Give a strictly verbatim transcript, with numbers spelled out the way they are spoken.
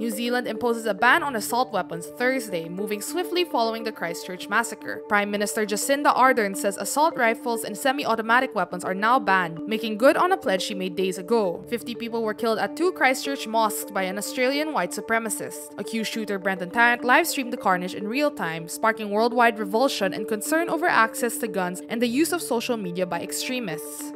New Zealand imposes a ban on assault weapons Thursday, moving swiftly following the Christchurch massacre. Prime Minister Jacinda Ardern says assault rifles and semi-automatic weapons are now banned, making good on a pledge she made days ago. fifty people were killed at two Christchurch mosques by an Australian white supremacist. Accused shooter Brenton Tarrant live-streamed the carnage in real time, sparking worldwide revulsion and concern over access to guns and the use of social media by extremists.